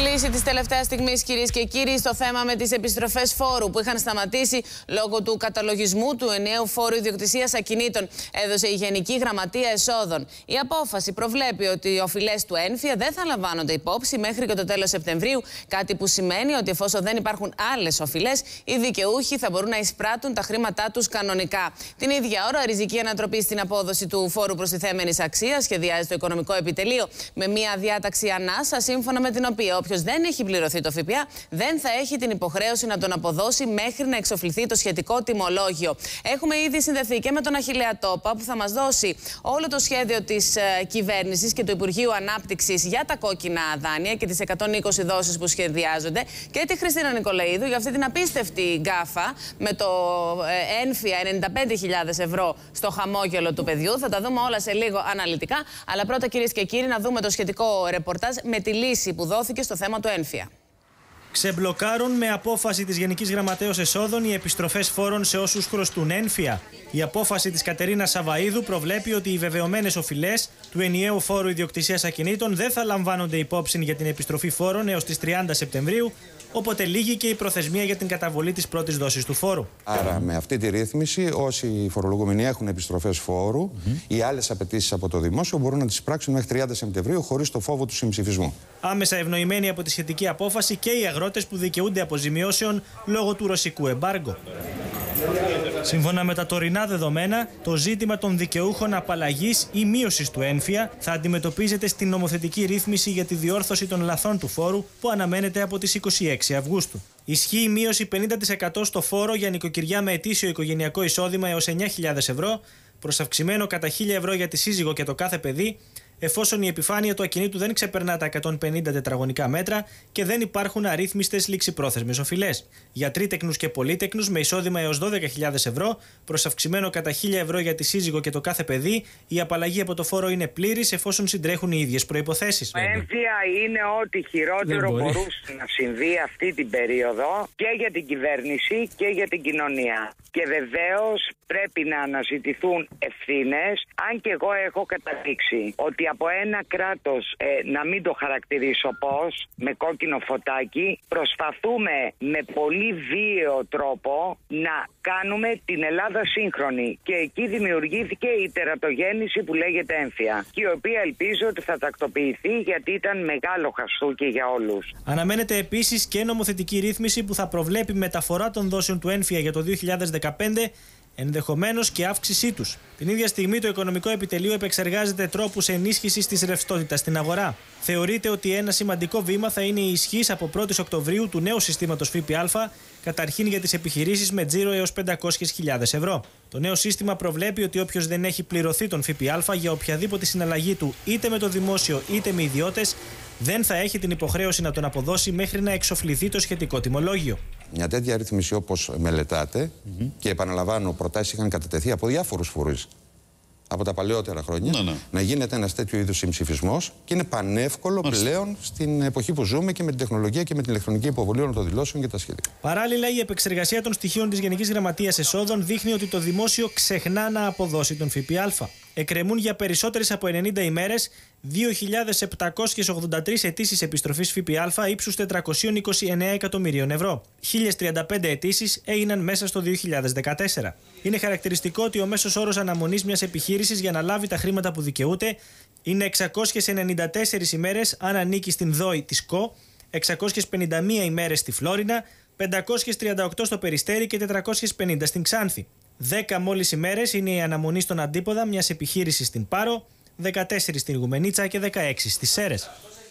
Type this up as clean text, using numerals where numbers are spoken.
Κλείσει της τελευταίας στιγμής, κυρίες και κύριοι, στο θέμα με τις επιστροφές φόρου που είχαν σταματήσει λόγω του καταλογισμού του ενιαίου φόρου ιδιοκτησίας ακινήτων, έδωσε η Γενική Γραμματεία Εσόδων. Η απόφαση προβλέπει ότι οι οφειλές του έμφυα δεν θα λαμβάνονται υπόψη μέχρι και το τέλος Σεπτεμβρίου, κάτι που σημαίνει ότι εφόσον δεν υπάρχουν άλλες οφειλές, οι δικαιούχοι θα μπορούν να εισπράττουν τα χρήματά τους κανονικά. Την ίδια ώρα, ριζική ανατροπή στην απόδοση του φόρου προστιθέμενης αξίας σχεδιάζει το Οικονομικό Επιτελείο με μια διάταξη ανάσα, σύμφωνα με την οποία όποιος δεν έχει πληρωθεί το ΦΠΑ δεν θα έχει την υποχρέωση να τον αποδώσει μέχρι να εξοφληθεί το σχετικό τιμολόγιο. Έχουμε ήδη συνδεθεί και με τον Αχιλλέα Τόπα, που θα μας δώσει όλο το σχέδιο της κυβέρνησης και του Υπουργείου Ανάπτυξης για τα κόκκινα δάνεια και τις 120 δόσεις που σχεδιάζονται, και τη Χριστίνα Νικολαίδου για αυτή την απίστευτη γκάφα με το ένφια 95.000 ευρώ στο χαμόγελο του παιδιού. Θα τα δούμε όλα σε λίγο αναλυτικά. Αλλά πρώτα, κυρίες και κύριοι, να δούμε το σχετικό ρεπορτάζ με τη λύση που δόθηκε στο θέμα του ένφια. Ξεμπλοκάρουν με απόφαση της Γενικής Γραμματέως Εσόδων οι επιστροφές φόρων σε όσους χρωστούν ένφια. Η απόφαση της Κατερίνας Σαβαΐδου προβλέπει ότι οι βεβαιωμένες οφειλές του ενιαίου φόρου ιδιοκτησίας ακινήτων δεν θα λαμβάνονται υπόψη για την επιστροφή φόρων έως τις 30 Σεπτεμβρίου, όποτε λήγει και η προθεσμία για την καταβολή της πρώτης δόσης του φόρου. Άρα, με αυτή τη ρύθμιση, όσοι φορολογούμενοι έχουν επιστροφές φόρου ή άλλες απαιτήσεις από το δημόσιο μπορούν να τις πράξουν μέχρι 30 Σεπτεμβρίου χωρίς το φόβο του συμψηφισμού. Άμεσα ευνοημένοι από τη σχετική απόφαση και οι αγρότες που δικαιούνται αποζημιώσεων λόγω του ρωσικού εμπάργκο. Σύμφωνα με τα τωρινά δεδομένα, το ζήτημα των δικαιούχων απαλλαγής ή μείωσης του ένφια θα αντιμετωπίζεται στην νομοθετική ρύθμιση για τη διόρθωση των λαθών του φόρου που αναμένεται από τις 26 Αυγούστου. Ισχύει μείωση 50% στο φόρο για νοικοκυριά με ετήσιο οικογενειακό εισόδημα έως 9.000 ευρώ, προς αυξημένο κατά 1.000 ευρώ για τη σύζυγο και το κάθε παιδί, εφόσον η επιφάνεια του ακινήτου δεν ξεπερνά τα 150 τετραγωνικά μέτρα και δεν υπάρχουν αρρύθμιστες ληξιπρόθεσμες οφειλές. Για τρίτεκνους και πολύτεκνους με εισόδημα έως 12.000 ευρώ, προς αυξημένο κατά 1.000 ευρώ για τη σύζυγο και το κάθε παιδί, η απαλλαγή από το φόρο είναι πλήρης εφόσον συντρέχουν οι ίδιες προϋποθέσεις. Ένφια είναι ό,τι χειρότερο μπορούσε να συμβεί αυτή την περίοδο και για την κυβέρνηση και για την κοινωνία. Και βεβαίως πρέπει να αναζητηθούν ευθύνες, αν και εγώ έχω καταδείξει ότι από ένα κράτος, να μην το χαρακτηρίσω πώς, με κόκκινο φωτάκι, προσπαθούμε με πολύ βίαιο τρόπο να κάνουμε την Ελλάδα σύγχρονη. Και εκεί δημιουργήθηκε η τερατογέννηση που λέγεται ένφια, και η οποία ελπίζω ότι θα τακτοποιηθεί, γιατί ήταν μεγάλο χαστούκι για όλους. Αναμένεται επίσης και νομοθετική ρύθμιση που θα προβλέπει μεταφορά των δόσεων του ένφια για το 2015, ενδεχομένως και αύξησή τους. Την ίδια στιγμή το Οικονομικό Επιτελείο επεξεργάζεται τρόπους ενίσχυσης της ρευστότητας στην αγορά. Θεωρείται ότι ένα σημαντικό βήμα θα είναι η ισχύς από 1η Οκτωβρίου του νέου συστήματος ΦΠΑ, καταρχήν για τις επιχειρήσεις με τζίρο έως 500.000 ευρώ. Το νέο σύστημα προβλέπει ότι όποιος δεν έχει πληρωθεί τον ΦΠΑ για οποιαδήποτε συναλλαγή του, είτε με το δημόσιο είτε με ιδιώτες, δεν θα έχει την υποχρέωση να τον αποδώσει μέχρι να εξοφληθεί το σχετικό τιμολόγιο. Μια τέτοια ρύθμιση, όπως μελετάτε, και επαναλαμβάνω, προτάσεις είχαν κατατεθεί από διάφορους φορείς από τα παλαιότερα χρόνια, να γίνεται ένας τέτοιο είδους συμψηφισμός, και είναι πανεύκολο πλέον στην εποχή που ζούμε και με την τεχνολογία και με την ηλεκτρονική υποβολή όλων των δηλώσεων και τα σχετικά. Παράλληλα, η επεξεργασία των στοιχείων της Γενικής Γραμματείας Εσόδων δείχνει ότι το δημόσιο ξεχνά να αποδώσει τον ΦΠΑ. Εκκρεμούν για περισσότερες από 90 ημέρες 2.783 αιτήσεις επιστροφής ΦΠΑ ύψους 429 εκατομμυρίων ευρώ. 1.035 αιτήσεις έγιναν μέσα στο 2014. Είναι χαρακτηριστικό ότι ο μέσος όρος αναμονής μιας επιχείρησης για να λάβει τα χρήματα που δικαιούται είναι 694 ημέρες αν ανήκει στην ΔΟΗ της ΚΟ, 651 ημέρες στη Φλόρινα, 538 στο Περιστέρι και 450 στην Ξάνθη. 10 μόλις ημέρες είναι η αναμονή στον αντίποδα μιας επιχείρησης στην Πάρο, 14 στην Γουμενίτσα και 16 στις Σέρρες.